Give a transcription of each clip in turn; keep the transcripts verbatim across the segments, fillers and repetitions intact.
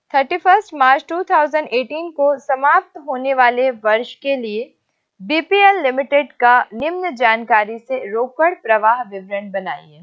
Thirty first March two thousand eighteen को समाप्त होने वाले वर्ष के लिए बीपीएल लिमिटेड का निम्न जानकारी से रोकड़ प्रवाह विवरण बनाइए।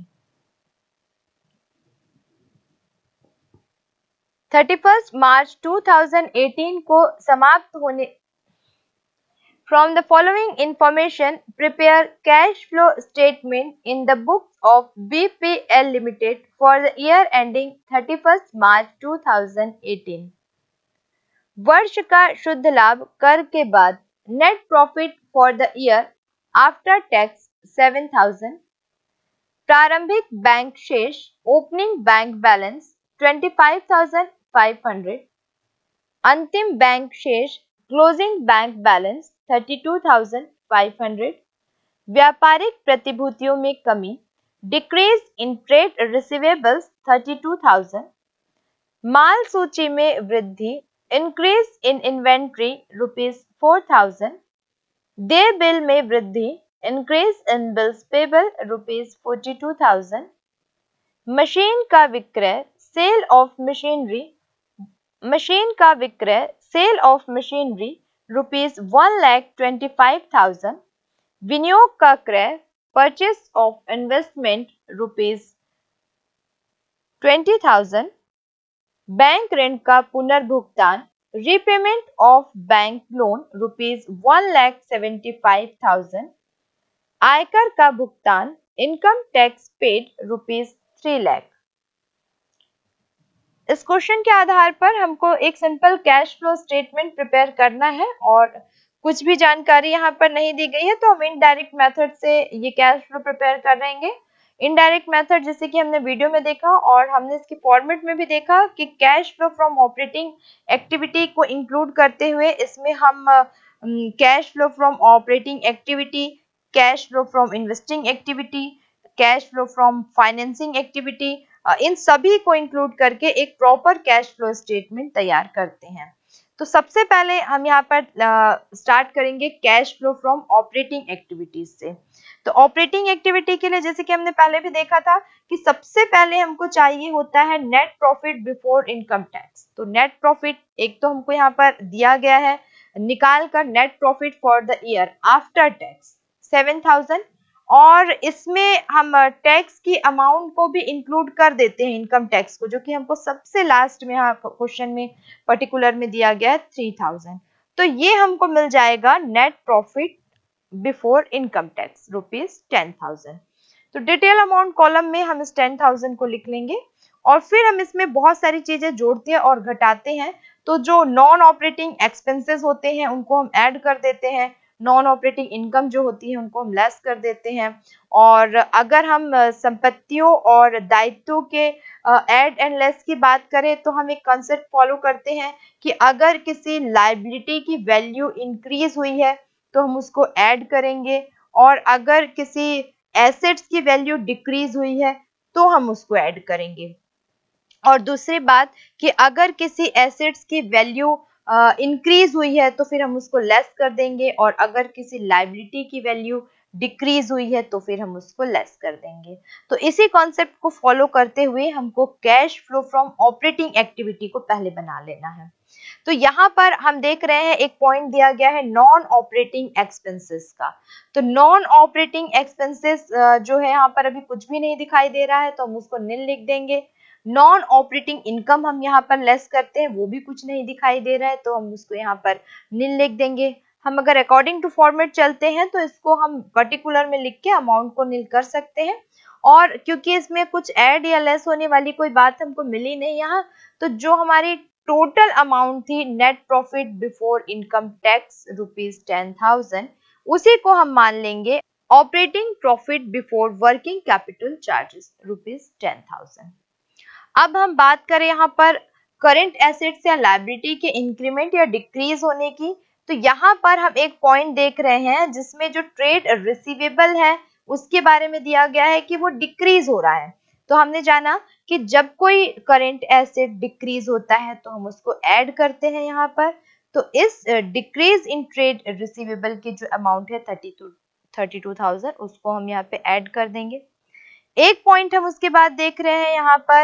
Thirty first March two thousand eighteen को समाप्त होने From the following information, prepare cash flow statement in the books of B P L Limited for the year ending thirty first March two thousand eighteen. वर्ष का शुद्ध लाभ कर के बाद net profit for the year after tax seven thousand. प्रारंभिक bank शेष opening bank balance twenty five thousand five hundred. अंतिम बैंक शेष closing bank balance thirty two thousand five hundred. व्यापारिक प्रतिभूतियों में कमी decrease in trade receivables thirty two thousand. माल सूची में वृद्धि increase in inventory rupees four thousand. देय बिल में वृद्धि increase in bills payable rupees forty two thousand. Machine का विक्रय सेल ऑफ मशीनरी मशीन का विक्रय sale of machinery rupees one lakh twenty five thousand. विनियोग का क्रय purchase of investment rupees twenty thousand. Bank ऋण का पुनर्भुगतान repayment of bank loan rupees one lakh seventy five thousand. आयकर का भुगतान income tax paid rupees three lakh. इस क्वेश्चन के आधार पर हमको एक simple cash flow statement prepare करना है और कुछ भी जानकारी यहाँ पर नहीं दी गई है, तो हम इनडायरेक्ट मेथड से ये कैश फ्लो प्रिपेयर कर रहेंगे। इनडायरेक्ट मेथड जैसे कि हमने वीडियो में देखा और हमने इसके फॉर्मेट में भी देखा कि cash flow from operating activity को इंक्लूड करते हुए इसमें हम cash flow from operating activity, cash flow from investing activity, cash flow from financing activity, इन सभी को इंक्लूड करके एक प्रॉपर कैश फ्लो स्टेटमेंट तैयार करते हैं। तो सबसे पहले हम यहाँ पर स्टार्ट करेंगे cash flow from operating activities से। तो ऑपरेटिंग एक्टिविटी के लिए जैसे कि हमने पहले भी देखा था कि सबसे पहले हमको चाहिए होता है net profit before income tax. तो नेट प्रॉफिट एक तो हमको यहाँ पर दिया गया है, निकाल कर net profit for the year after tax seven thousand, और इसमें हम टैक्स की अमाउंट को भी इंक्लूड कर देते हैं, इनकम टैक्स को, जो कि हमको सबसे लास्ट में यहाँ क्वेश्चन में पर्टिकुलर में दिया गया है थ्री थाउजेंड। तो ये हमको मिल जाएगा net profit before income tax rupees ten thousand. तो डिटेल अमाउंट कॉलम में हम इस टेन थाउजेंड को लिख लेंगे और फिर हम इसमें बहुत सारी चीजें जोड़ते हैं और घटाते हैं। तो जो नॉन ऑपरेटिंग एक्सपेंसेस होते हैं उनको हम ऐड कर देते हैं, नॉन ऑपरेटिंग इनकम जो होती है उनको हम लेस कर देते हैं। और अगर हम संपत्तियों और दायित्वों के ऐड एंड लेस की बात करें तो हम एक कॉन्सेप्ट फॉलो करते हैं कि अगर किसी लायबिलिटी की वैल्यू इंक्रीज हुई है तो हम उसको ऐड करेंगे, और अगर किसी एसेट्स की वैल्यू डिक्रीज हुई है तो हम उसको ऐड करेंगे। और दूसरी बात कि अगर किसी एसेट्स की वैल्यू इंक्रीज uh, हुई है तो फिर हम उसको लेस कर देंगे, और अगर किसी लायबिलिटी की वैल्यू डिक्रीज हुई है तो फिर हम उसको लेस कर देंगे। तो इसी कॉन्सेप्ट को फॉलो करते हुए हमको cash flow from operating activity को पहले बना लेना है। तो यहाँ पर हम देख रहे हैं एक पॉइंट दिया गया है नॉन ऑपरेटिंग एक्सपेंसेस का। तो नॉन ऑपरेटिंग एक्सपेंसेस जो है यहाँ पर अभी कुछ भी नहीं दिखाई दे रहा है तो हम उसको नील लिख देंगे। नॉन ऑपरेटिंग इनकम हम यहाँ पर लेस करते हैं, वो भी कुछ नहीं दिखाई दे रहा है तो हम उसको यहाँ पर नील लिख देंगे। हम अगर अकॉर्डिंग टू फॉर्मेट चलते हैं तो इसको हम पर्टिकुलर में लिख के अमाउंट को नील कर सकते हैं, और क्योंकि इसमें कुछ ऐड या लेस होने वाली कोई बात हमको मिली नहीं यहाँ, तो जो हमारी टोटल अमाउंट थी net profit before income tax rupees ten thousand, उसी को हम मान लेंगे operating profit before working capital charges rupees ten thousand. अब हम बात करें यहाँ पर करंट एसेट्स या लायबिलिटी के इंक्रीमेंट या डिक्रीज होने की, तो यहाँ पर हम एक पॉइंट देख रहे हैं जिसमें जो ट्रेड रिसीवेबल है उसके बारे में दिया गया है कि वो डिक्रीज हो रहा है। तो हमने जाना कि जब कोई करंट एसेट डिक्रीज होता है तो हम उसको ऐड करते हैं यहाँ पर। तो इस डिक्रीज इन ट्रेड रिसीवेबल की जो अमाउंट है थर्टी टू थाउजेंड उसको हम यहाँ पे ऐड कर देंगे। एक पॉइंट हम उसके बाद देख रहे हैं यहाँ पर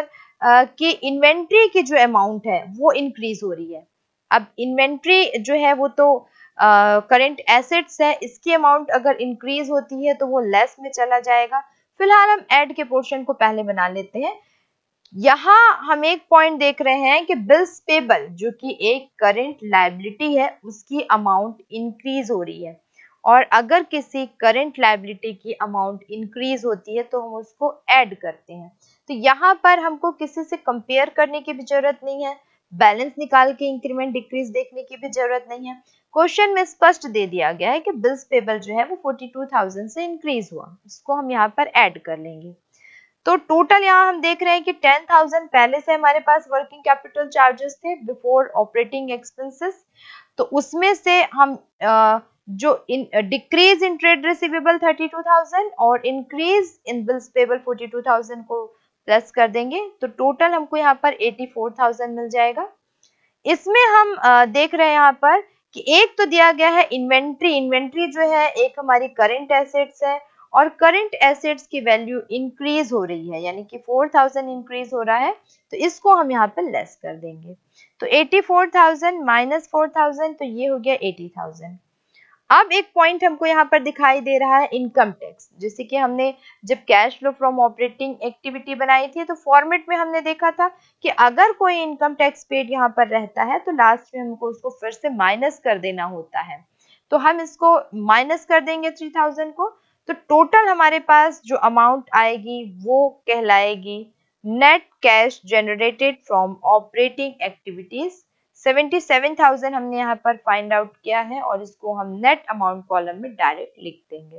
कि इन्वेंट्री की जो अमाउंट है वो इंक्रीज हो रही है। अब इन्वेंट्री जो है वो तो करंट uh, एसेट्स है, इसकी अमाउंट अगर इंक्रीज होती है तो वो लेस में चला जाएगा। फिलहाल हम ऐड के पोर्शन को पहले बना लेते हैं। यहाँ हम एक पॉइंट देख रहे हैं कि बिल्स पेबल जो कि एक करंट लायबिलिटी है उसकी अमाउंट इंक्रीज हो रही है, और अगर किसी करंट लायबिलिटी की अमाउंट इंक्रीज होती है तो हम उसको ऐड करते हैं। तो यहाँ पर हमको किसी से कंपेयर करने की भी जरूरत नहीं है, बैलेंस निकाल के इंक्रीमेंट डिक्रीज देखने की भी जरूरत नहीं है। क्वेश्चन में स्पष्ट दे दिया गया है कि बिल्स पेबल जो है वो बयालीस हज़ार से इंक्रीज हुआ, इसको हम यहाँ पर ऐड कर लेंगे। तो टोटल यहाँ हम देख रहे हैं कि दस हज़ार पहले से हमारे पास वर्किंग कैपिटल चार्जेस थे बिफोर ऑपरेटिंग एक्सपेंसेस, तो उसमें से हम आ, जो इन डिक्रीज इन ट्रेड रिसीवेबल बत्तीस हज़ार और इंक्रीज इन बिल्स पेबल बयालीस हज़ार को प्लस कर देंगे, तो टोटल हमको यहाँ पर चौरासी हज़ार मिल जाएगा। इसमें हम आ, देख रहे हैं यहाँ पर कि एक तो दिया गया है इन्वेंट्री, इन्वेंट्री जो है एक हमारी करंट एसेट्स है और करंट एसेट्स की वैल्यू इंक्रीज हो रही है, यानी कि चार हज़ार इंक्रीज हो रहा है, तो इसको हम यहाँ पर लेस कर देंगे। तो चौरासी हज़ार माइनस चार हज़ार, तो ये हो गया अस्सी हज़ार। अब एक पॉइंट हमको यहाँ पर दिखाई दे रहा है इनकम टैक्स। जैसे कि हमने जब cash flow from operating activity बनाई थी तो फॉर्मेट में हमने देखा था कि अगर कोई इनकम टैक्स पेड यहाँ पर रहता है तो लास्ट में हमको उसको फिर से माइनस कर देना होता है, तो हम इसको माइनस कर देंगे तीन हज़ार को। तो टोटल हमारे पास जो अमाउंट आएगी वो कहलाएगी net cash generated from operating activities. सतहत्तर हज़ार हमने यहाँ पर फाइंड आउट किया है और इसको हम नेट अमाउंट कॉलम में डायरेक्ट लिख देंगे।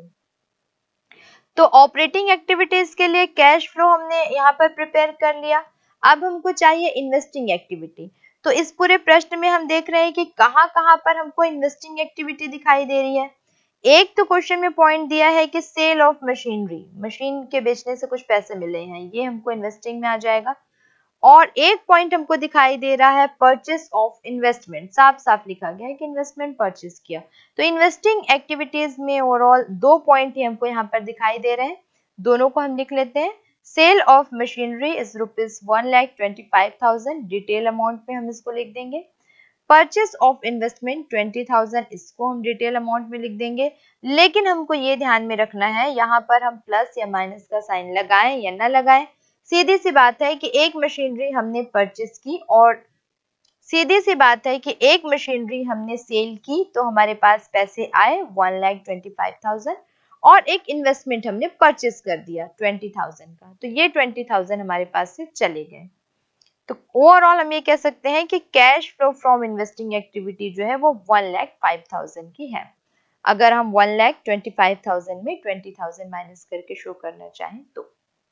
तो ऑपरेटिंग एक्टिविटीज के लिए कैश फ्लो हमने यहाँ पर प्रिपेयर कर लिया। अब हमको चाहिए इन्वेस्टिंग एक्टिविटी। तो इस पूरे प्रश्न में हम देख रहे हैं कि कहाँ कहाँ पर हमको इन्वेस्टिंग एक्टिविटी दिखाई दे रही है। एक तो क्वेश्चन में पॉइंट दिया है कि सेल ऑफ मशीनरी, मशीन के बेचने से कुछ पैसे मिले हैं, ये हमको इन्वेस्टिंग में आ जाएगा। और एक पॉइंट हमको दिखाई दे रहा है परचेस ऑफ इन्वेस्टमेंट, साफ साफ लिखा गया है कि इन्वेस्टमेंट परचेस किया। तो इन्वेस्टिंग एक्टिविटीज में ओवरऑल दो पॉइंट ही हमको यहाँ पर दिखाई दे रहे हैं, दोनों को हम लिख लेते हैं। Sale of machinery is rupees one lakh twenty five thousand, detail amount में हम इसको लिख देंगे। Purchase of investment twenty thousand, इसको हम डिटेल अमाउंट में लिख देंगे। लेकिन हमको ये ध्यान में रखना है यहाँ पर हम प्लस या माइनस का साइन लगाएं या ना लगाएं। सीधी सी बात है कि एक मशीनरी हमने परचेस की और सीधी सी बात है कि एक मशीनरी हमने सेल की तो हमारे पास पैसे आए one lakh twenty five thousand और एक इन्वेस्टमेंट हमने परचेस कर दिया ट्वेंटी थाउजेंड का, तो ये ट्वेंटी थाउजेंड हमारे पास से चले गए। तो ओवरऑल हम ये कह सकते हैं कि cash flow from investing activity जो है वो वन लाख फाइव थाउजेंड की है। अगर हम one lakh twenty five thousand में ट्वेंटी थाउजेंड माइनस करके शो करना चाहें तो।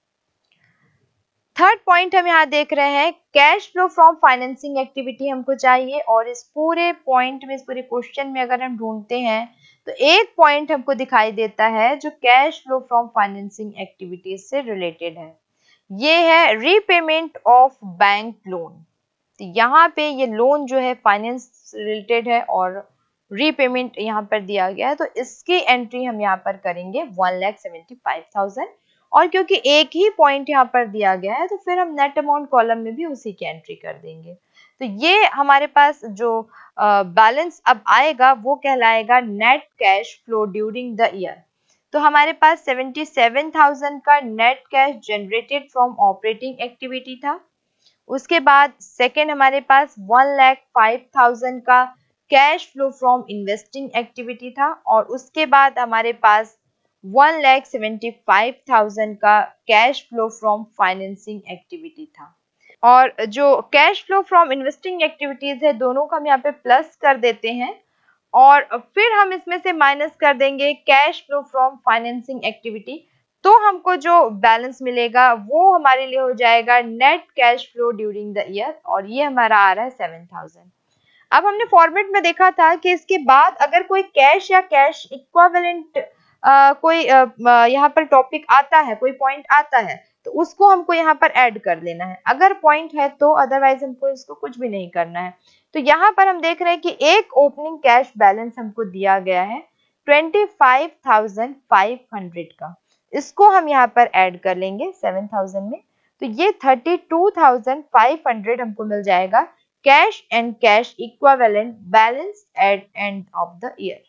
थर्ड पॉइंट हम यहाँ देख रहे हैं cash flow from financing activity हमको चाहिए, और इस पूरे पॉइंट में, इस पूरे क्वेश्चन में अगर हम ढूंढते हैं तो एक पॉइंट हमको दिखाई देता है जो cash flow from financing activities से रिलेटेड है, ये है रीपेमेंट ऑफ बैंक लोन। तो यहाँ पे ये लोन जो है फाइनेंस रिलेटेड है और रीपेमेंट यहाँ पर दिया गया है, तो इसकी एंट्री हम यहाँ पर करेंगे one lakh seventy five thousand, और क्योंकि एक ही पॉइंट यहाँ पर दिया गया है तो फिर हम नेट अमाउंट कॉलम में भी उसी की एंट्री कर देंगे। तो ये हमारे पास जो बैलेंस uh, अब आएगा वो कहलाएगा net cash flow during the year. तो हमारे पास सेवेंटी सेवन थाउजेंड का net cash generated from operating activity था। उसके बाद सेकेंड हमारे पास वन लाख फाइव थाउजेंड का cash flow from investing activity था, और उसके बाद हमारे पास one lakh seventy five thousand का cash flow from financing activity था। और जो cash flow from investing activities है दोनों को हम यहाँ पे प्लस कर देते हैं, और फिर हम इसमें से माइनस कर देंगे cash flow from financing activity. तो हमको जो बैलेंस मिलेगा वो हमारे लिए हो जाएगा net cash flow during the year, और ये हमारा आ रहा है सेवन थाउजेंड। अब हमने फॉर्मेट में देखा था कि इसके बाद अगर कोई कैश या कैश इक्विवेलेंट Uh, कोई uh, यहाँ पर टॉपिक आता है, कोई पॉइंट आता है, तो उसको हमको यहाँ पर ऐड कर लेना है अगर पॉइंट है तो, अदरवाइज हमको इसको कुछ भी नहीं करना है। तो यहाँ पर हम देख रहे हैं कि एक ओपनिंग कैश बैलेंस हमको दिया गया है twenty five thousand five hundred का, इसको हम यहाँ पर ऐड कर लेंगे सेवन थाउजेंड में। तो ये thirty two thousand five hundred हमको मिल जाएगा cash and cash equivalent balance at end of the year.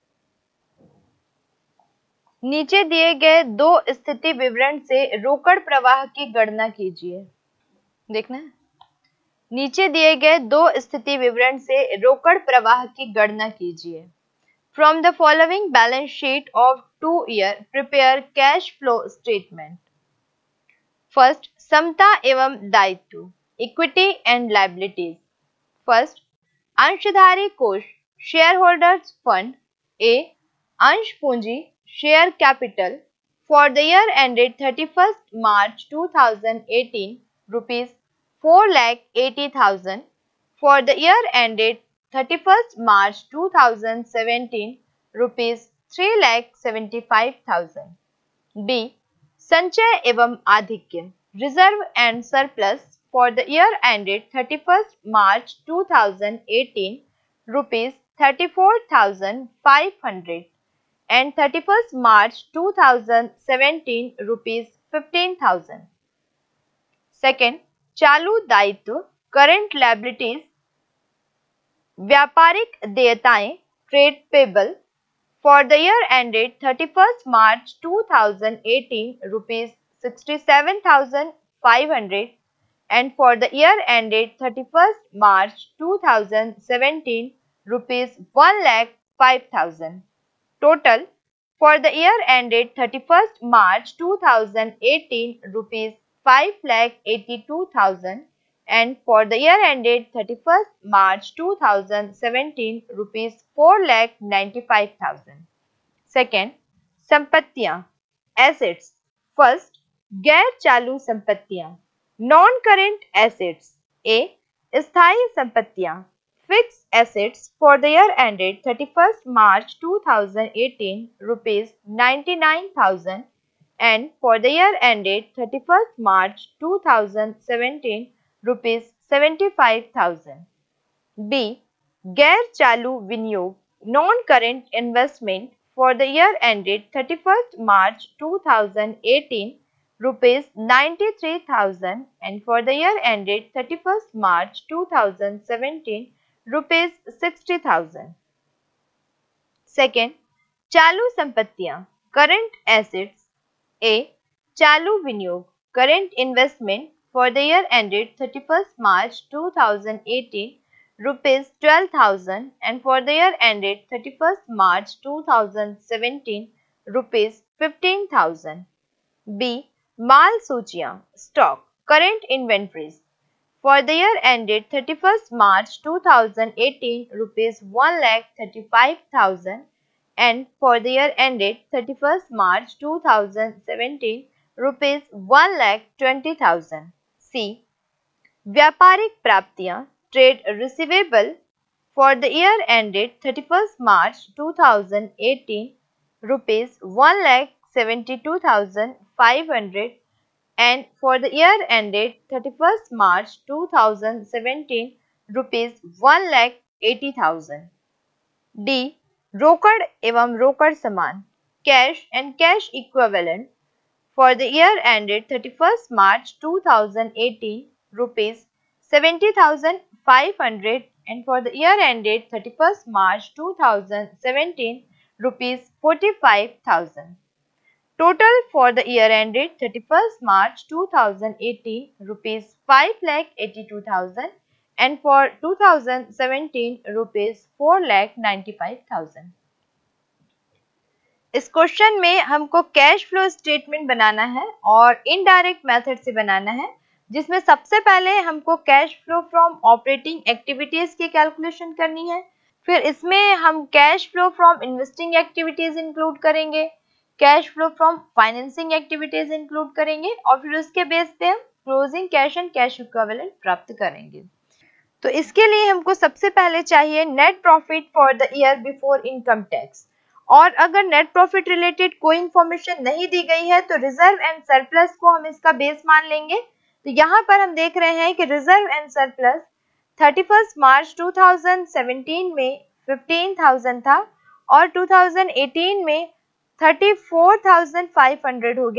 नीचे दिए गए दो स्थिति विवरण से रोकड़ प्रवाह की गणना कीजिए। देखना है, नीचे दिए गए दो स्थिति विवरण से रोकड़ प्रवाह की गणना कीजिए। From the following balance sheet of two year prepare cash flow statement. First, समता एवं दायित्व, इक्विटी एंड लायबिलिटीज। फर्स्ट, अंशधारी कोष, शेयर होल्डर्स फंड ए, अंश पूंजी, share capital for the year ended thirty first March two thousand eighteen rupees four lakh eighty thousand for the year ended thirty-first March two thousand seventeen rupees three lakh seventy-five thousand. B. संचय एवं आधिक्य, reserve and surplus for the year ended thirty-first March two thousand eighteen rupees thirty-four thousand five hundred and thirty-first March two thousand seventeen rupees fifteen thousand. Second, चालू दायित्व, current liabilities, व्यापारिक देयताएं, trade payable for the year ended thirty first March two thousand eighteen rupees sixty seven thousand five hundred and for the year ended thirty first March two thousand seventeen rupees one lakh five thousand. Total for the year ended thirty first March two thousand eighteen rupees five lakh eighty-two thousand and for the year ended thirty-first March two thousand seventeen rupees four lakh ninety-five thousand. Second, संपत्तियां, assets. First, गैर चालू संपत्तियां, non current assets. A, स्थायी संपत्तियां, fixed assets for the year ended thirty-first March two thousand eighteen rupees ninety-nine thousand and for the year ended thirty-first March two thousand seventeen rupees seventy-five thousand. B, गैर चालू विनियोग, non current investment for the year ended thirty-first March two thousand eighteen rupees ninety-three thousand and for the year ended thirty-first March two thousand seventeen rupees sixty thousand. Second, चालू संपत्तियां, current assets. A, चालू विनियोग, current investment for the year ended thirty-first March two thousand eighteen rupees twelve thousand and for the year ended thirty-first March two thousand seventeen rupees fifteen thousand. B, माल सूचियां, stock, current inventories for the year ended thirty-first March two thousand eighteen rupees one lakh thirty-five thousand and for the year ended thirty-first March two thousand seventeen rupees one lakh twenty thousand. C, व्यापारिक प्राप्तियां, trade receivable for the year ended thirty-first March two thousand eighteen rupees one lakh seventy-two thousand five hundred and for the year ended thirty-first March two thousand seventeen rupees one lakh eighty thousand. D, रोकड़ एवं रोकड़ समान, cash and cash equivalent for the year ended thirty first March two thousand eighteen rupees seventy thousand five hundred and for the year ended thirty-first March two thousand seventeen rupees forty-five thousand. Total for the year ended thirty-first March two thousand eighteen rupees five lakh eighty-two thousand and for two thousand seventeen rupees four lakh ninety-five thousand. इस question में हमको cash flow statement बनाना है और indirect method से बनाना है, जिसमें सबसे पहले हमको cash flow from operating activities की कैलकुलेशन करनी है। फिर इसमें हम cash flow from investing activities include करेंगे, cash flow from financing activities include करेंगे और फिर उसके बेस पे हम closing cash and cash equivalent प्राप्त करेंगे। तो इसके लिए हमको सबसे पहले चाहिए net profit for the year before income tax, और अगर नेट प्रॉफिट रिलेटेड कोई इंफॉर्मेशन नहीं दी गई है तो रिजर्व एंड सरप्लस को हम इसका बेस मान लेंगे। तो यहाँ पर हम देख रहे हैं कि reserve and surplus thirty first March two thousand seventeen में फिफ्टीन थाउजेंड था और टू थाउजेंड एटीन में thirty four thousand five hundred हो गया।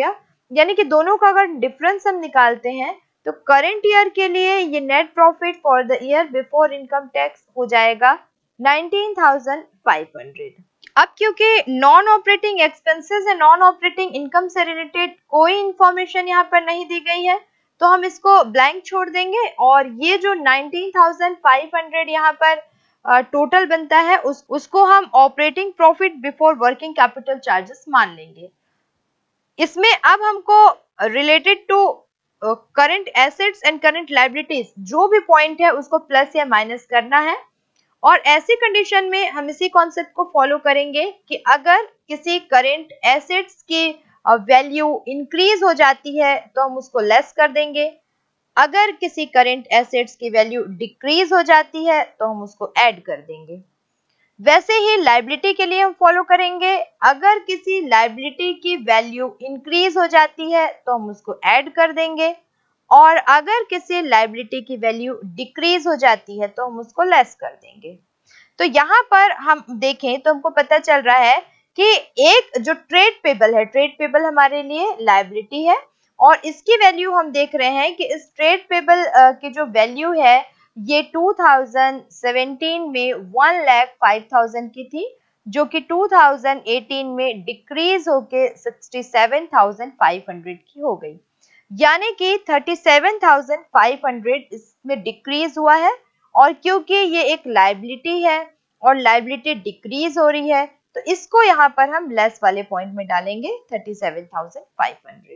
यानी कि दोनों का अगर डिफरेंस हम निकालते हैं तो करंट ईयर के लिए ये net profit for the year before income tax हो जाएगा नाइनटीन थाउजेंड फाइव हंड्रेड। अब क्योंकि नॉन ऑपरेटिंग एक्सपेंसेस है, नॉन ऑपरेटिंग इनकम से रिलेटेड कोई इंफॉर्मेशन यहाँ पर नहीं दी गई है, तो हम इसको ब्लैंक छोड़ देंगे और ये जो नाइनटीन थाउजेंड फाइव हंड्रेड यहाँ पर टोटल uh, बनता है उस उसको हम operating profit before working capital charges मान लेंगे। इसमें अब हमको related to current assets and current liabilities जो भी पॉइंट है उसको प्लस या माइनस करना है, और ऐसी कंडीशन में हम इसी कॉन्सेप्ट को फॉलो करेंगे कि अगर किसी करंट एसेट्स की वैल्यू इंक्रीज हो जाती है तो हम उसको लेस कर देंगे, अगर किसी करंट एसेट्स की वैल्यू डिक्रीज हो जाती है तो हम उसको ऐड कर देंगे। वैसे ही लायबिलिटी के लिए हम फॉलो करेंगे, अगर किसी लायबिलिटी की वैल्यू इंक्रीज हो जाती है तो हम उसको ऐड कर देंगे, और अगर किसी लायबिलिटी की वैल्यू डिक्रीज हो जाती है तो हम उसको लेस कर देंगे। तो यहाँ पर हम देखें तो हमको पता चल रहा है कि एक जो ट्रेड पेबल है, ट्रेड पेबल हमारे लिए लायबिलिटी है, और इसकी वैल्यू हम देख रहे हैं कि इस ट्रेड पेबल की जो वैल्यू है ये टू थाउजेंड सेवेंटीन में वन लाख फाइव थाउजेंड की थी, जो कि टू थाउजेंड एटीन में डिक्रीज होके sixty seven thousand five hundred की हो गई, यानी कि thirty seven thousand five hundred इसमें डिक्रीज हुआ है। और क्योंकि ये एक लायबिलिटी है और लायबिलिटी डिक्रीज हो रही है तो इसको यहाँ पर हम लेस वाले पॉइंट में डालेंगे thirty seven thousand five hundred.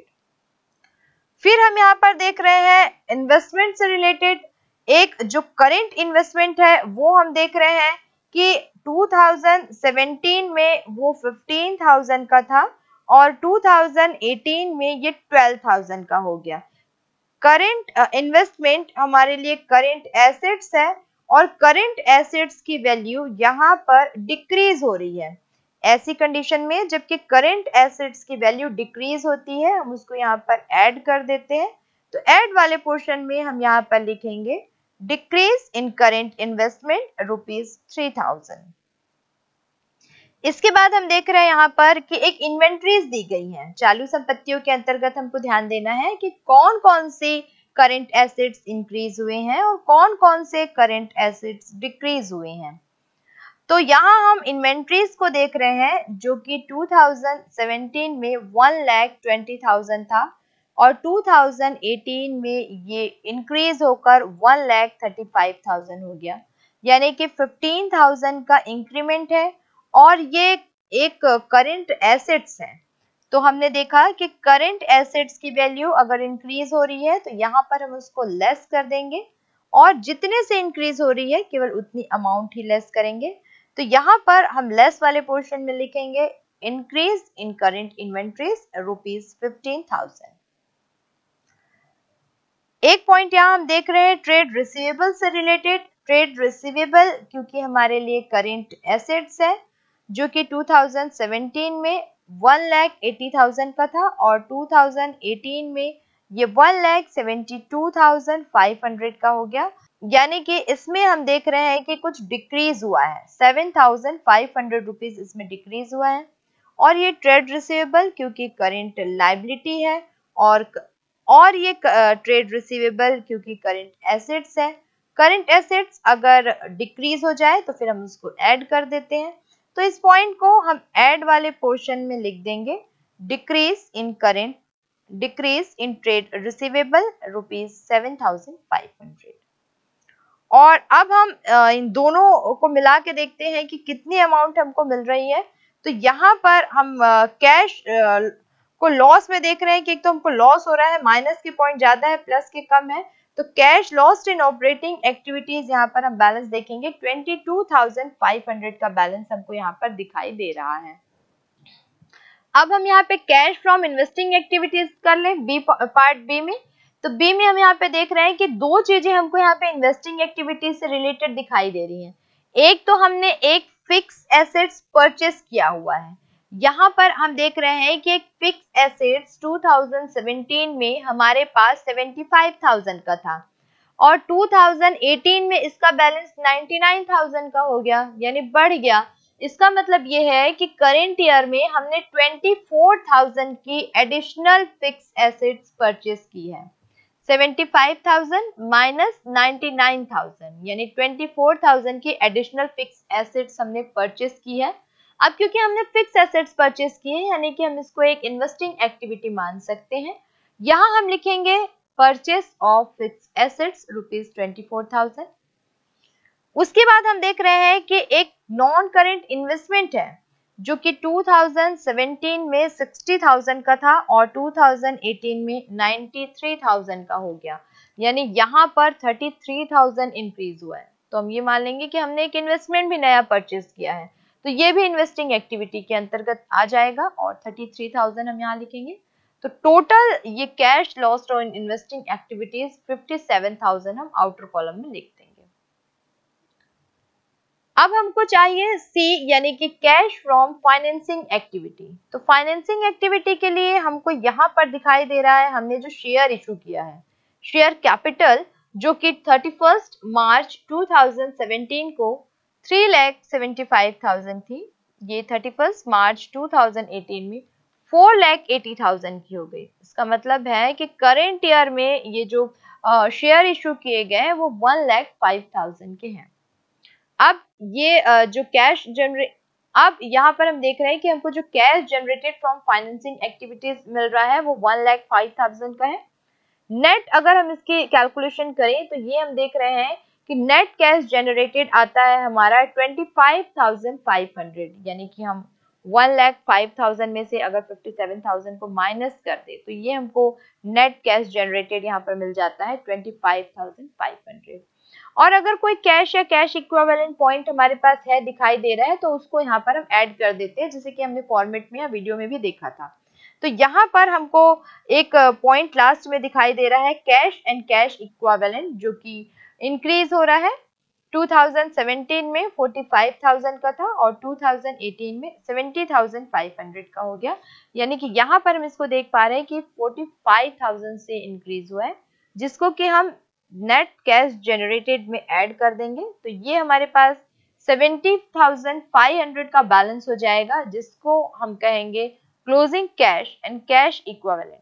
फिर हम यहाँ पर देख रहे हैं इन्वेस्टमेंट से रिलेटेड एक जो करंट इन्वेस्टमेंट है वो हम देख रहे हैं कि टू थाउजेंड सेवेंटीन में वो फिफ्टीन थाउजेंड का था और टू थाउजेंड एटीन में ये ट्वेल्व थाउजेंड का हो गया। करंट इन्वेस्टमेंट uh, हमारे लिए करंट एसेट्स है और करंट एसेट्स की वैल्यू यहाँ पर डिक्रीज हो रही है। ऐसी कंडीशन में जबकि करंट एसेट्स की वैल्यू डिक्रीज होती है हम उसको यहाँ पर ऐड कर देते हैं, तो ऐड वाले पोर्शन में हम यहाँ पर लिखेंगे decrease in current investment rupees three thousand. इसके बाद हम देख रहे हैं यहाँ पर कि एक इन्वेंट्रीज दी गई है। चालू संपत्तियों के अंतर्गत हमको ध्यान देना है कि कौन कौन से करंट एसेट्स इंक्रीज हुए हैं और कौन कौन से करंट एसेट्स डिक्रीज हुए हैं। तो यहाँ हम इन्वेंट्रीज को देख रहे हैं जो कि टू थाउजेंड सेवेंटीन में वन लाख ट्वेंटी थाउजेंड था और टू थाउजेंड एटीन में ये इंक्रीज होकर one lakh thirty five thousand हो गया, यानी कि फिफ्टीन थाउजेंड का इंक्रीमेंट है और ये एक करंट एसेट्स है। तो हमने देखा कि करंट एसेट्स की वैल्यू अगर इंक्रीज हो रही है तो यहाँ पर हम उसको लेस कर देंगे और जितने से इंक्रीज हो रही है केवल उतनी अमाउंट ही लेस करेंगे। तो यहाँ पर हम लेस वाले पोर्शन में लिखेंगे increase in current inventories rupees fifteen thousand. एक पॉइंट यहाँ हम देख रहे हैं ट्रेड रिसीवेबल से रिलेटेड। ट्रेड रिसीवेबल क्योंकि हमारे लिए करंट एसेट्स है जो कि टू थाउजेंड सेवेंटीन में वन लाख एटी थाउजेंड का था और टू थाउजेंड एटीन में ये one lakh seventy two thousand five hundred का हो गया, यानी कि इसमें हम देख रहे हैं कि कुछ डिक्रीज हुआ है, seven thousand five hundred rupees इसमें डिक्रीज हुआ है। और ये ट्रेड रिसीवेबल क्योंकि करंट लायबिलिटी है और और ये ट्रेड रिसीवेबल क्योंकि करंट एसेट्स है। करंट एसेट्स अगर डिक्रीज हो जाए तो फिर हम उसको ऐड कर देते हैं, तो इस पॉइंट को हम ऐड वाले पोर्शन में लिख देंगे decrease in current decrease in trade receivable rupees seven thousand five hundred. और अब हम इन दोनों को मिला के देखते हैं कि कितनी अमाउंट हमको मिल रही है। तो यहाँ पर हम कैश को लॉस में देख रहे हैं कि एक तो हमको लॉस हो रहा है, माइनस के पॉइंट ज्यादा है प्लस के कम है, तो cash lost in operating activities यहाँ पर हम बैलेंस देखेंगे twenty two thousand five hundred का बैलेंस हमको यहाँ पर दिखाई दे रहा है। अब हम यहाँ पे कैश फ्रॉम इन्वेस्टिंग एक्टिविटीज कर लें बी पार्ट बी में। तो बी में हम यहाँ पे देख रहे हैं कि दो चीजें हमको यहाँ पे इन्वेस्टिंग एक्टिविटीज से रिलेटेड दिखाई दे रही हैं। एक तो हमने एक फिक्स एसेट्स परचेस किया हुआ है, यहाँ पर हम देख रहे हैं कि एक fix assets two thousand seventeen में हमारे पास सेवेंटी फाइव थाउजेंड का था और टू थाउजेंड एटीन में इसका बैलेंस नाइंटी नाइन थाउजेंड का हो गया, यानी बढ़ गया। इसका मतलब ये है कि करेंट ईयर में हमने चौबीस हज़ार की एडिशनल फिक्स एसेट्स परचेस की है। पचहत्तर हज़ार माइनस निन्यानवे हज़ार यानी चौबीस हज़ार की एडिशनल फिक्स एसेट्स हमने परचेस की है। अब क्योंकि हमने फिक्स एसेट्स परचेस की है यानी कि हम इसको एक इन्वेस्टिंग एक्टिविटी मान सकते हैं। यहाँ हम लिखेंगे purchase of fix assets rupees चौबीस हज़ार। उसके बाद हम देख रहे हैं कि एक नॉन करेंट इन्वेस्टमेंट है जो कि दो हज़ार सत्रह में साठ हज़ार का था और दो हज़ार अठारह में तिरानवे हज़ार का हो गया, यानी यहाँ पर तैंतीस हज़ार इंक्रीज हुआ है। तो हम ये मान लेंगे कि हमने एक इन्वेस्टमेंट भी नया परचेज किया है, तो ये भी इन्वेस्टिंग एक्टिविटी के अंतर्गत आ जाएगा और तैंतीस हज़ार हम यहाँ लिखेंगे। तो टोटल ये cash lost on investing activities सत्तावन हज़ार हम आउटर कॉलम में लिख देंगे। अब हमको चाहिए सी यानी कि कैश फ्रॉम फाइनेंसिंग एक्टिविटी। तो फाइनेंसिंग एक्टिविटी के लिए हमको यहाँ पर दिखाई दे रहा है हमने जो शेयर इशू किया है, शेयर कैपिटल जो कि इकतीस मार्च दो हज़ार सत्रह को तीन लाख पचहत्तर हज़ार थी, ये इकतीस मार्च दो हज़ार अठारह में चार लाख अस्सी हज़ार की हो गई। इसका मतलब है कि करेंट ईयर में ये जो शेयर इशू किए गए वो एक लाख पाँच हज़ार के हैं। अब ये जो कैश जनरेट अब यहाँ पर हम देख रहे हैं कि हमको जो cash generated from financing activities मिल रहा है वो एक लाख पाँच हज़ार का है। नेट अगर हम इसकी कैलकुलेशन करें तो ये हम देख रहे हैं कि नेट कैश जनरेटेड आता है हमारा पच्चीस हज़ार पाँच सौ, यानी कि हम एक लाख पाँच हज़ार में से अगर सत्तावन हज़ार को माइनस कर दे तो ये हमको नेट कैश जनरेटेड यहाँ पर मिल जाता है पच्चीस हज़ार पाँच सौ। और अगर कोई कैश या कैश इक्विवेलेंट पॉइंट हमारे पास है दिखाई दे रहा है तो उसको यहाँ पर हम ऐड कर देते हैं, जैसे कि हमने फॉर्मेट में या वीडियो में भी देखा था। तो यहाँ पर हमको एक पॉइंट लास्ट में दिखाई दे रहा है कैश एंड कैश इक्विवेलेंट जो कि इंक्रीज हो रहा है। दो हज़ार सत्रह में पैंतालीस हज़ार का था और दो हज़ार अठारह में सत्तर हज़ार पाँच सौ का हो गया, यानी कि यहाँ पर हम इसको देख पा रहे हैं कि पैंतालीस हज़ार से इंक्रीज हुआ है, जिसको कि हम नेट कैश जनरेटेड में ऐड कर देंगे तो ये हमारे पास सत्तर हज़ार पाँच सौ का बैलेंस हो जाएगा, जिसको हम कहेंगे closing cash and cash equivalent.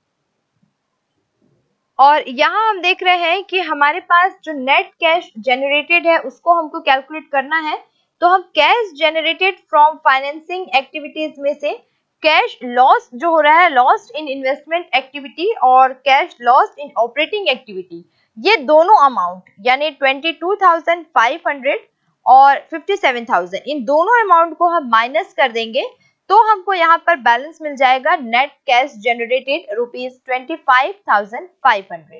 और यहाँ हम देख रहे हैं कि हमारे पास जो नेट कैश जनरेटेड है उसको हमको कैलकुलेट करना है, तो हम cash generated from financing activities में से कैश लॉस जो हो रहा है लॉस्ट इन इन्वेस्टमेंट एक्टिविटी और cash lost in operating activity, ये दोनों अमाउंट यानी बाईस हज़ार पाँच सौ और सत्तावन हज़ार इन दोनों अमाउंट को हम माइनस कर देंगे तो हमको यहाँ पर बैलेंस मिल जाएगा नेट कैश जनरेटेड रुपीज पच्चीस हज़ार पाँच सौ।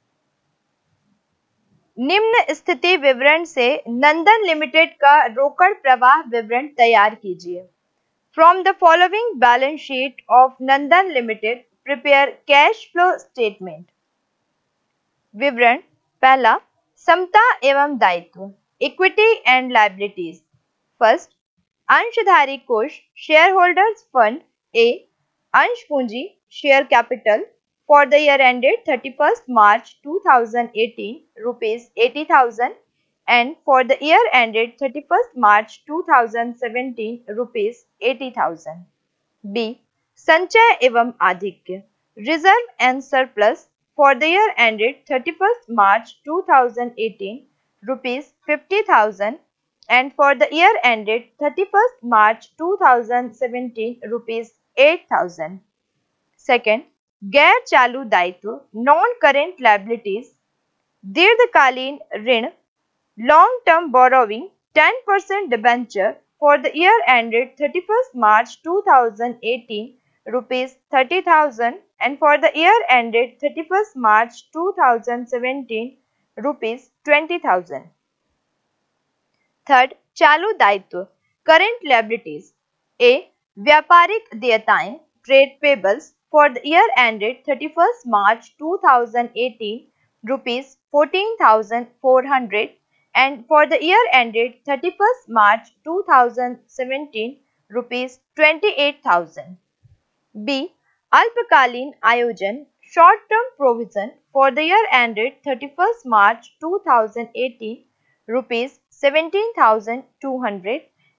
निम्न स्थिति विवरण से नंदन लिमिटेड का रोकड़ प्रवाह विवरण तैयार कीजिए। From the following balance sheet of Nandan limited prepare cash flow statement. विवरण पहला, समता एवं दायित्व इक्विटी एंड लायबिलिटीज। फर्स्ट, अंशधारी कोष शेयर होल्डर्स फंड ए, अंश पूंजी share capital for the year ended thirty first March two thousand eighteen rupees अस्सी हज़ार and for the year ended thirty-first March two thousand seventeen rupees eighty thousand. B. संचय एवं आधिक्य reserve and surplus for the year ended thirty-first March two thousand eighteen rupees fifty thousand and for the year ended thirty-first March two thousand seventeen rupees eight thousand. Second, गैर चालू दायित्व non current liabilities दीर्घकालीन ऋण long term borrowing ten percent debenture for the year ended thirty-first March two thousand eighteen rupees thirty thousand and for the year ended thirty-first March two thousand seventeen rupees twenty thousand. Third, चालू दायित्व current liabilities A. व्यापारिक देयताएं trade payables for the year ended thirty-first March two thousand eighteen rupees fourteen thousand four hundred and for the year ended thirty-first March two thousand seventeen rupees twenty-eight thousand. B. अल्पकालीन आयोजन short term provision for the year ended thirty-first March two thousand eighteen rupees seventeen thousand two hundred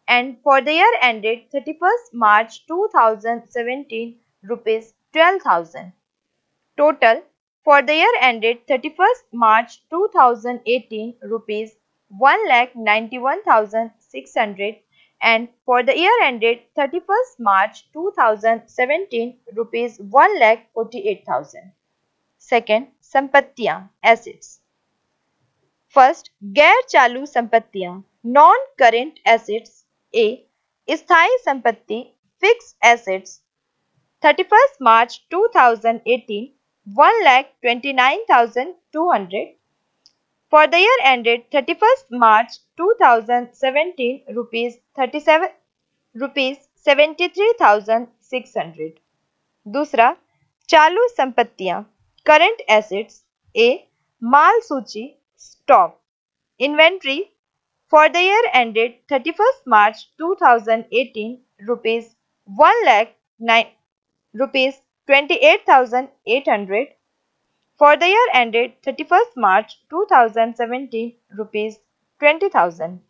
and for the year ended thirty-first March two thousand seventeen, rupees twelve thousand. Total for the year ended thirty-first March two thousand eighteen, rupees one lakh ninety-one thousand six hundred, and for the year ended thirty-first March two thousand seventeen, rupees one lakh forty-eight thousand. Second, संपत्तियां, assets. First, गैर चालू संपत्तियां, non current assets. A, स्थायी संपत्ति, fixed assets. thirty-first March two thousand eighteen, one lakh twenty-nine thousand two hundred. For the year ended thirty-first March two thousand seventeen, rupees thirty-seven, rupees seventy-three thousand six hundred. दूसरा, चालू संपत्तियां, current assets. A, माल सूची, stock. Inventory for the year ended thirty-first March two thousand eighteen, rupees one lakh nine, rupees twenty-eight thousand eight hundred. For the year ended thirty-first March two thousand seventeen, rupees twenty thousand.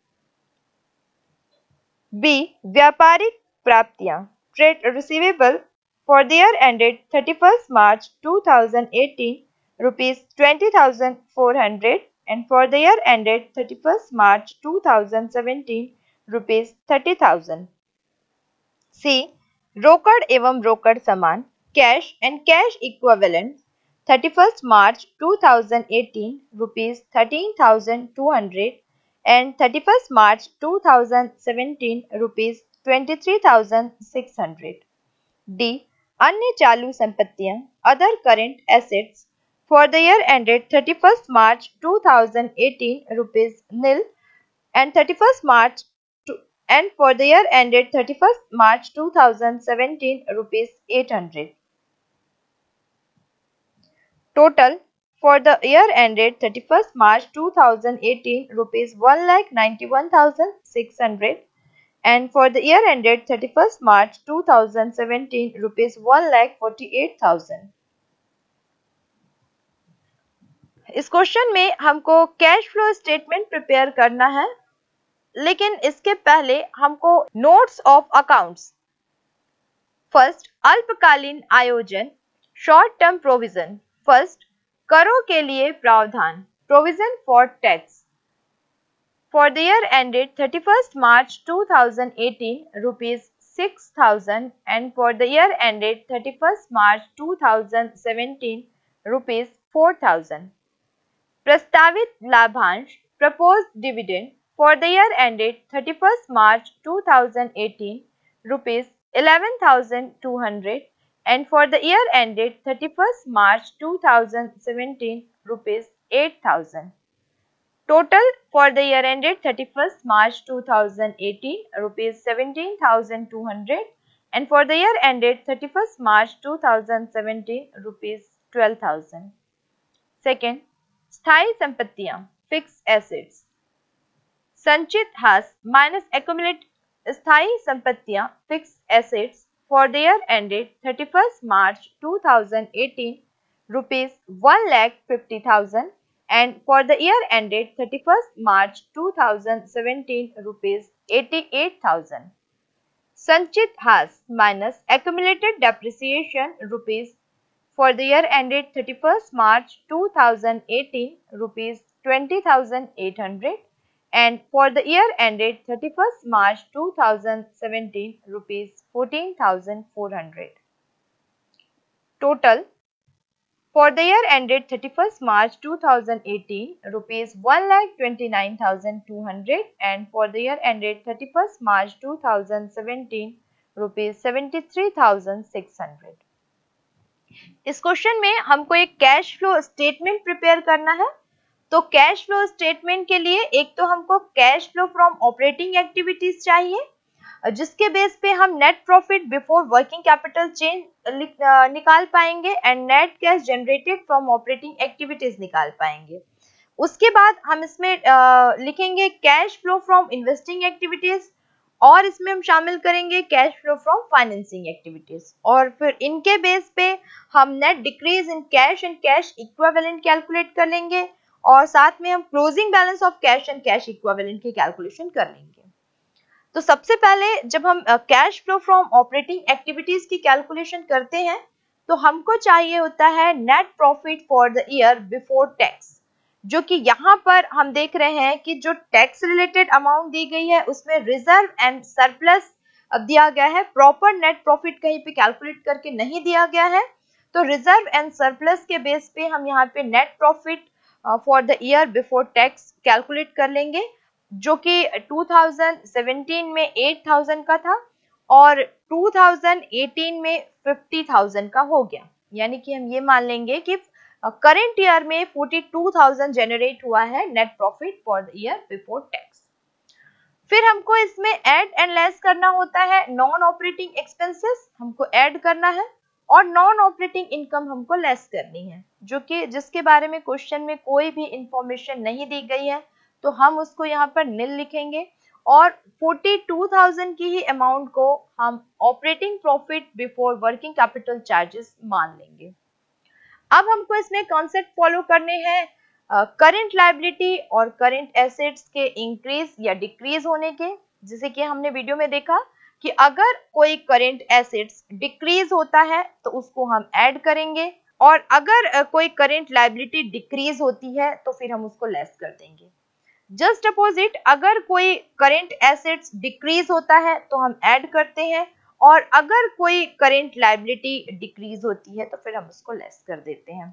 B, व्यापारिक प्राप्तियां, trade receivable for the year ended thirty-first March two thousand eighteen, rupees twenty thousand four hundred, and for the year ended thirty-first March two thousand seventeen, rupees thirty thousand. C, रोकड़ एवं रोकड़ समान, cash and cash equivalent. thirty-first March two thousand eighteen, rupees thirteen thousand two hundred, and thirty-first March two thousand seventeen, rupees twenty-three thousand six hundred. D, अन्य चालू संपत्तियां, other current assets. For the year ended thirty-first March two thousand eighteen, rupees nil, and thirty-first March to, and for the year ended thirty-first March two thousand seventeen, rupees eight hundred. Total for the year ended thirty-first March two thousand eighteen, rupees one lakh ninety-one thousand six hundred, and for the year ended thirty-first March two thousand seventeen, rupees one lakh forty-eight thousand. इस question में हमको cash flow statement prepare करना है, लेकिन इसके पहले हमको notes of accounts. First, अल्पकालीन आयोजन, शॉर्ट टर्म प्रोविजन. फर्स्ट, करों के लिए प्रावधान, provision for tax. For the year ended thirty-first March two thousand eighteen, rupees six thousand, and for the year ended thirty-first March two thousand seventeen, rupees four thousand. प्रस्तावित लाभांश, proposed dividend for the year ended thirty-first March two thousand eighteen, rupees eleven thousand two hundred, and for the year ended thirty-first March two thousand seventeen, rupees eight thousand. Total for the year ended thirty-first March two thousand eighteen, rupees seventeen thousand two hundred, and for the year ended thirty-first March two thousand seventeen, rupees twelve thousand. Second, स्थायी संपत्तियां, fix assets. संचित हास minus accumulate स्थायी संपत्तियां, fix assets for the year ended thirty-first March two thousand eighteen, rupees one lakh fifty thousand, and for the year ended thirty-first March two thousand seventeen, rupees eighty-eight thousand. संचित हास minus accumulated depreciation, rupees for the year ended thirty-first March two thousand eighteen, rupees twenty thousand eight hundred, and for the year ended thirty-first March two thousand seventeen, rupees fourteen thousand four hundred. Total for the year ended thirty-first March two thousand eighteen, rupees one lakh twenty-nine thousand two hundred, and for the year ended thirty-first March two thousand seventeen, rupees seventy-three thousand six hundred. इस question में हमको एक cash flow statement prepare करना है. तो cash flow statement के लिए एक तो हमको cash flow from operating activities चाहिए, जिसके बेस पे हम net profit before working capital change निकाल पाएंगे and net cash generated from operating activities निकाल पाएंगे. उसके बाद हम इसमें आ, लिखेंगे cash flow from investing activities, और इसमें हम शामिल करेंगे cash flow from financing activities, और फिर इनके बेस पे हम net decrease in cash and cash equivalent calculate कर लेंगे, और साथ में हम closing balance of cash and cash equivalent की कैलकुलेशन कर लेंगे. तो सबसे पहले जब हम cash flow from operating activities की कैलकुलेशन करते हैं तो हमको चाहिए होता है net profit for the year before tax, जो कि यहाँ पर हम देख रहे हैं कि जो टैक्स रिलेटेड अमाउंट दी गई है उसमें रिजर्व एंड सरप्लस दिया गया है, प्रॉपर नेट प्रॉफिट कहीं पे कैलकुलेट करके नहीं दिया गया है। तो रिजर्व एंड सरप्लस के बेस पे हम यहाँ पे net profit for the year before tax calculate कर लेंगे, जो कि टू थाउजेंड सेवेंटीन में एट थाउजेंड का था और टू थाउजेंड एटीन में फिफ्टी थाउजेंड का हो गया। यानी कि हम ये मान लेंगे कि करंट ईयर में फोर्टी टू थाउजेंड जनरेट हुआ है net profit for the year before tax. फिर हमको इसमें ऐड एंड लेस करना होता है नॉन ऑपरेटिंग एक्सपेंसेस हमको ऐड करना है और नॉन ऑपरेटिंग इनकम हमको लेस करनी है, जो कि जिसके बारे में क्वेश्चन में कोई भी इंफॉर्मेशन नहीं दी गई है, तो हम उसको यहाँ पर नील लिखेंगे और फोर्टी टू थाउजेंड की ही अमाउंट को हम operating profit before working capital charges मान लेंगे। अब हमको इसमें कॉन्सेप्ट फॉलो करने हैं करंट लायबिलिटी और करंट एसेट्स के इंक्रीज या डिक्रीज होने के। जैसे कि हमने वीडियो में देखा कि अगर कोई करंट एसेट्स डिक्रीज होता है तो उसको हम ऐड करेंगे और अगर कोई करंट लायबिलिटी डिक्रीज होती है तो फिर हम उसको लेस कर देंगे। जस्ट अपोजिट, अगर कोई करंट एसेट्स डिक्रीज होता है तो हम ऐड करते हैं और अगर कोई करंट लायबिलिटी डिक्रीज होती है तो फिर हम उसको लेस कर देते हैं।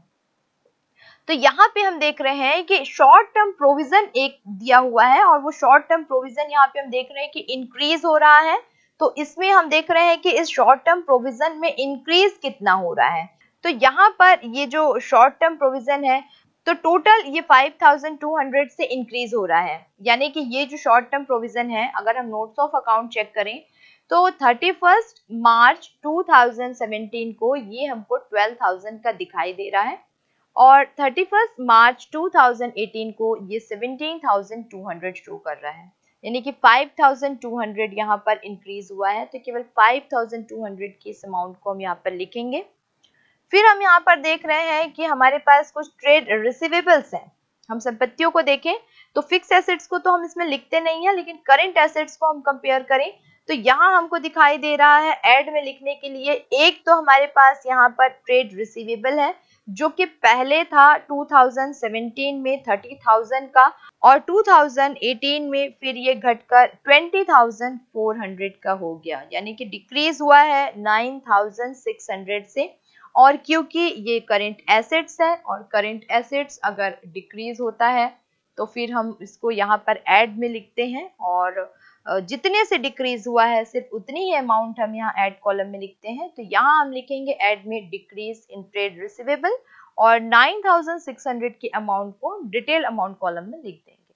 तो यहाँ पे हम देख रहे हैं कि शॉर्ट टर्म प्रोविजन एक दिया हुआ है और वो शॉर्ट टर्म प्रोविजन यहाँ पे हम देख रहे हैं कि इंक्रीज हो रहा है। तो इसमें हम देख रहे हैं कि इस शॉर्ट टर्म प्रोविजन में इंक्रीज कितना हो रहा है। तो यहाँ पर ये जो शॉर्ट टर्म प्रोविजन है तो टोटल ये फाइव थाउजेंड टू हंड्रेड से इंक्रीज हो रहा है। यानी कि ये जो शॉर्ट टर्म प्रोविजन है, अगर हम नोट्स ऑफ अकाउंट चेक करें तो thirty first March two thousand seventeen को ये हमको ट्वेल्व थाउजेंड का दिखाई दे रहा है और thirty first March two thousand eighteen को ये seventeen thousand two hundred show कर रहा है। यानी कि फाइव थाउजेंड टू हंड्रेड यहाँ पर इंक्रीज हुआ है। तो केवल फाइव थाउजेंड टू हंड्रेड की इस अमाउंट को हम यहाँ पर लिखेंगे। फिर हम यहाँ पर देख रहे हैं कि हमारे पास कुछ ट्रेड रिसीवेबल्स हैं। हम संपत्तियों को देखें तो फिक्स एसेट्स को तो हम इसमें लिखते नहीं है, लेकिन करंट एसेट्स को हम कंपेयर करें तो यहाँ हमको दिखाई दे रहा है ऐड में लिखने के लिए एक तो हमारे पास यहाँ पर ट्रेड रिसीवेबल है जो कि पहले था टू थाउजेंड सेवेंटीन में थर्टी थाउजेंड का और टू थाउजेंड एटीन में फिर ये घटकर ट्वेंटी थाउजेंड फोर हंड्रेड का हो गया। यानी कि डिक्रीज हुआ है नाइन थाउजेंड सिक्स हंड्रेड से। और क्योंकि ये करंट एसेट्स है और करंट एसेट्स अगर डिक्रीज होता है तो फिर हम इसको यहाँ पर ऐड में लिखते हैं और जितने से डिक्रीज हुआ है सिर्फ उतनी ही अमाउंट हम यहाँ ऐड कॉलम में लिखते हैं। तो यहाँ हम लिखेंगे ऐड में डिक्रीज इन ट्रेड रिसीवेबल और नाइन थाउजेंड सिक्स हंड्रेड की अमाउंट को डिटेल अमाउंट कॉलम में लिख देंगे।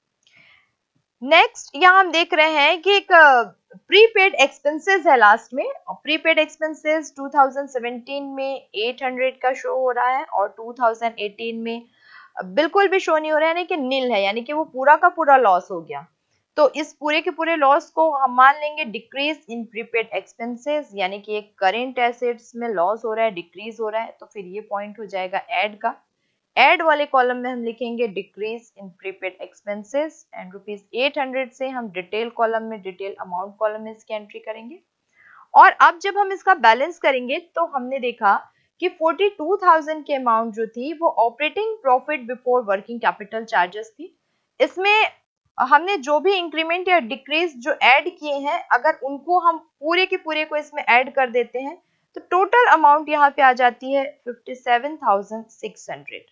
नेक्स्ट यहाँ हम देख रहे हैं कि एक प्रीपेड एक्सपेंसेस है लास्ट में। Prepaid expenses two thousand seventeen में एट हंड्रेड का शो हो रहा है और टू थाउजेंड एटीन में बिल्कुल भी शो नहीं हो रहा है, यानी कि नील है, यानी कि वो पूरा का पूरा लॉस हो गया। तो इस पूरे के पूरे लॉस को हम मान लेंगे डिक्रीज इन प्रीपेड एक्सपेंसेस, यानी कि एक करंट एसेट्स में लॉस हो रहा है, डिक्रीज हो रहा है, तो फिर ये पॉइंट हो जाएगा ऐड का। ऐड वाले कॉलम में हम लिखेंगे decrease in prepaid expenses and rupees eight hundred से हम डिटेल कॉलम में डिटेल अमाउंट कॉलम में इसकी एंट्री करेंगे। और अब जब हम इसका बैलेंस करेंगे तो हमने देखा कि फोर्टी टू थाउजेंड की अमाउंट जो थी वो operating profit before working capital charges थी। इसमें हमने जो भी इंक्रीमेंट या डिक्रीज जो ऐड किए हैं अगर उनको हम पूरे के पूरे को इसमें ऐड कर देते हैं तो टोटल अमाउंट यहाँ पे आ जाती है fifty seven thousand six hundred.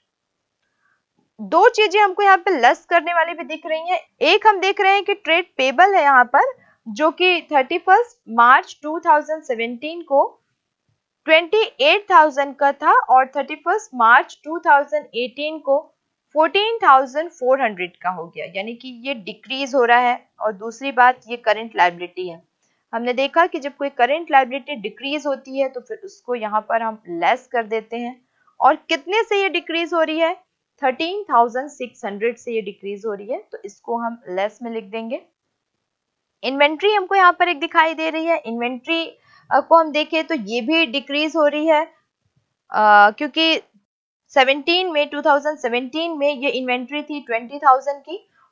दो चीजें हमको यहाँ पे लेस करने वाली भी दिख रही हैं। एक हम देख रहे हैं कि ट्रेड पेबल है यहाँ पर जो कि thirty first March two thousand seventeen को ट्वेंटी एट थाउजेंड का था और thirty first March two thousand eighteen को फोर्टीन थाउजेंड फोर हंड्रेड का हो गया, यानी कि ये डिक्रीज हो रहा है। और दूसरी बात ये करंट लायबिलिटी है। हमने देखा कि जब कोई करंट लायबिलिटी डिक्रीज होती है तो फिर उसको यहाँ पर हम लेस कर देते हैं। और कितने से ये डिक्रीज हो रही है? थर्टीन थाउजेंड सिक्स हंड्रेड से ये डिक्रीज हो रही है, तो इसको हम लेस में लिख देंगे। इन्वेंट्री हमको यहाँ पर एक दिखाई दे रही है। इन्वेंट्री को हम देखें तो ये भी डिक्रीज हो रही है आ, क्योंकि सेवेंटीन में टू थाउजेंड सेवेंटीन में ये इन्वेंट्री थी ट्वेंटी थाउजेंड की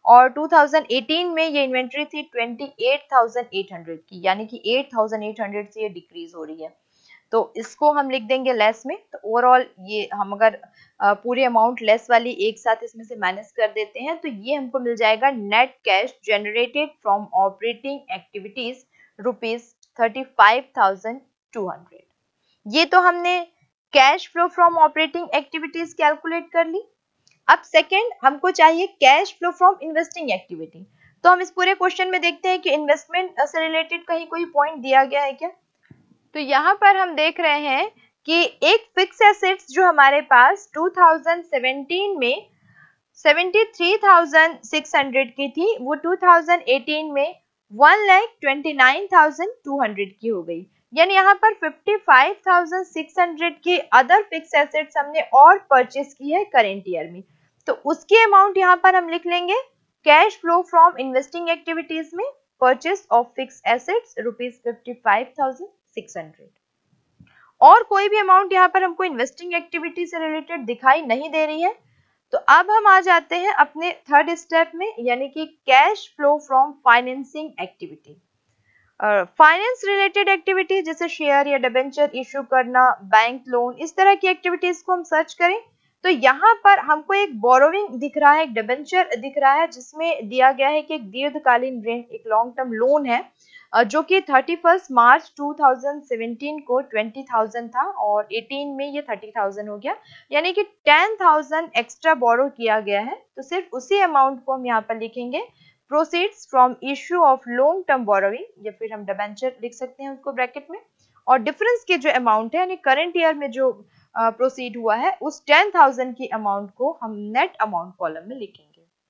और टू थाउजेंड एटीन में ये इन्वेंट्री थी twenty eight thousand eight hundred की, यानी कि एट थाउजेंड एट हंड्रेड से ये डिक्रीज हो रही है। तो इसको हम लिख देंगे लेस में। तो ओवरऑल ये हम अगर पूरी अमाउंट लेस वाली एक साथ इसमें से माइनस कर देते हैं तो ये हमको मिल जाएगा net cash generated from operating activities rupees thirty five thousand two hundred. ये तो हमने cash flow from operating activities calculate कर ली। अब सेकंड हमको चाहिए cash flow from investing activity. तो हम इस पूरे क्वेश्चन में देखते हैं कि इन्वेस्टमेंट से रिलेटेड कहीं कोई पॉइंट दिया गया है क्या। तो यहाँ पर हम देख रहे हैं कि एक फिक्स एसेट्स जो हमारे पास टू थाउजेंड सेवेंटीन में seventy three thousand six hundred की थी, वो टू थाउजेंड एटीन में one lakh twenty nine thousand two hundred की हो गई। यानी यहाँ पर fifty five thousand six hundred की अदर फिक्स एसेट्स हमने और परचेस की है करेंट ईयर में। तो उसकी अमाउंट यहाँ पर हम लिख लेंगे cash flow from investing activities में purchase of fix assets rupees fifty five thousand six hundred. और कोई भी अमाउंट यहाँ पर हमको इन्वेस्टिंग एक्टिविटी से रिलेटेड दिखाई नहीं दे रही है। तो अब हम आ जाते हैं अपने थर्ड स्टेप में, यानी कि cash flow from financing activity. Finance related activity जैसे शेयर या डिबेंचर इशू करना, बैंक लोन, इस तरह की एक्टिविटीज को हम सर्च करें तो यहाँ पर हमको एक बोरोविंग दिख रहा है, एक डिबेंचर दिख रहा है जिसमें दिया गया है कि एक दीर्घकालीन ऋण, एक लॉन्ग टर्म लोन है जो कि thirty first March two thousand seventeen को ट्वेंटी थाउजेंड था और एटीन में ये थर्टी थाउजेंड हो गया, यानी कि टेन थाउजेंड एक्स्ट्रा बोरो किया गया है। तो सिर्फ उसी अमाउंट को हम यहाँ पर लिखेंगे proceeds from issue of long term borrowing, या फिर हम डिबेंचर लिख सकते हैं उसको ब्रैकेट में। और डिफरेंस के जो अमाउंट है यानी करंट ईयर में जो प्रोसीड uh, हुआ है उस टेन थाउजेंड की अमाउंट को हम नेट अमाउंट कॉलम में लिखेंगे।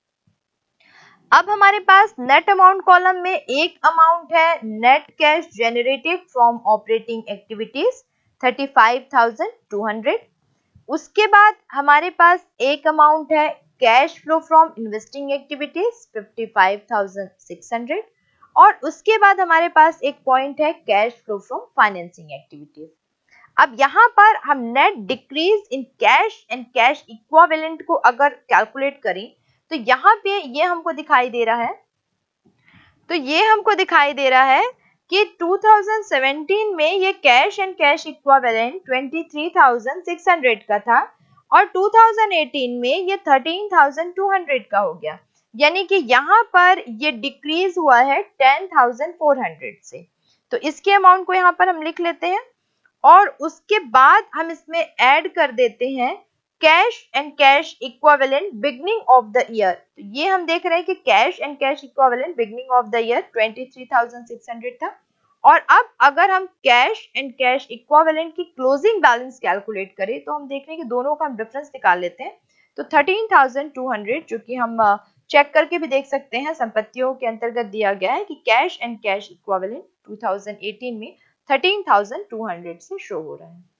अब हमारे पास नेट अमाउंट कॉलम में एक अमाउंट है net cash generated from operating activities thirty five thousand two hundred. उसके बाद हमारे पास एक अमाउंट है cash flow from investing activities fifty five thousand six hundred. और उसके बाद हमारे पास एक पॉइंट है cash flow from financing activities. अब यहाँ पर हम net decrease in cash and cash equivalent को अगर कैलकुलेट करें तो यहाँ पे ये हमको दिखाई दे रहा है तो ये हमको दिखाई दे रहा है कि टू थाउजेंड सेवेंटीन में ये cash and cash equivalent twenty three thousand six hundred का था और टू थाउजेंड एटीन में ये थर्टीन थाउजेंड टू हंड्रेड का हो गया, यानी कि यहाँ पर ये डिक्रीज हुआ है टेन थाउजेंड फोर हंड्रेड से। तो इसके अमाउंट को यहाँ पर हम लिख लेते हैं और उसके बाद हम इसमें ऐड कर देते हैं cash and cash equivalent beginning of the year. तो ये हम देख रहे हैं कि cash and cash equivalent beginning of the year twenty three thousand six hundred था। और अब अगर हम कैश एंड कैश इक्विवेलेंट की क्लोजिंग बैलेंस कैलकुलेट करें तो हम देख रहे हैं कि दोनों का हम डिफरेंस निकाल लेते हैं। तो थर्टीन थाउजेंड टू हंड्रेड जो कि हम चेक करके भी देख सकते हैं संपत्तियों के अंतर्गत दिया गया है कि cash and cash equivalent two thousand eighteen में थर्टीन थाउजेंड टू हंड्रेड से शो हो रहा है।